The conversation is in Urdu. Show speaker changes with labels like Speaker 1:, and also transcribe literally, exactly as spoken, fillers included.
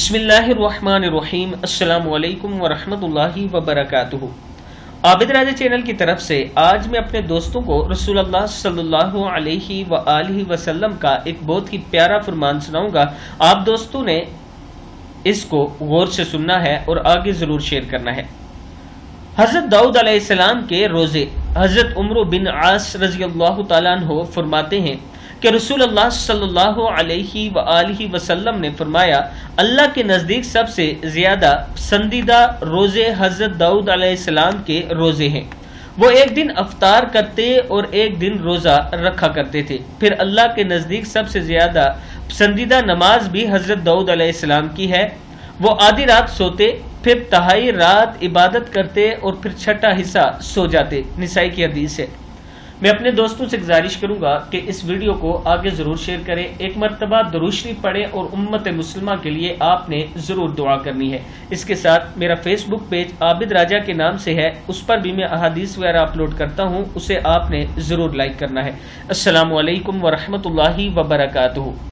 Speaker 1: بسم اللہ الرحمن الرحیم۔ السلام علیکم ورحمۃ اللہ وبرکاتہ۔ عابد راجہ چینل کی طرف سے آج میں اپنے دوستوں کو رسول اللہ صلی اللہ علیہ وآلہ وسلم کا ایک بہت ہی پیارا فرمان سناؤں گا۔ آپ دوستوں نے اس کو غور سے سننا ہے اور آگے ضرور شیئر کرنا ہے۔ حضرت داؤد علیہ السلام کے روزے حضرت عمرو بن عاص رضی اللہ تعالیٰ عنہ فرماتے ہیں کہ رسول اللہ صلی اللہ علیہ وآلہ وسلم نے فرمایا، اللہ کے نزدیک سب سے زیادہ پسندیدہ روزے حضرت داؤد علیہ السلام کے روزے ہیں۔ وہ ایک دن افطار کرتے اور ایک دن روزہ رکھا کرتے تھے۔ پھر اللہ کے نزدیک سب سے زیادہ پسندیدہ نماز بھی حضرت داؤد علیہ السلام کی ہے۔ وہ آدھی رات سوتے، پھر تہائی رات عبادت کرتے اور پھر چھٹا حصہ سو جاتے۔ نسائی کی حدیث ہے۔ میں اپنے دوستوں سے گزارش کروں گا کہ اس ویڈیو کو آگے ضرور شیئر کریں، ایک مرتبہ درود شریف پڑھیں اور امت مسلمہ کے لیے آپ نے ضرور دعا کرنی ہے۔ اس کے ساتھ میرا فیس بک پیج عابد راجہ کے نام سے ہے، اس پر بھی میں احادیث وغیرہ اپلوڈ کرتا ہوں، اسے آپ نے ضرور لائک کرنا ہے۔ السلام علیکم ورحمۃ اللہ وبرکاتہ۔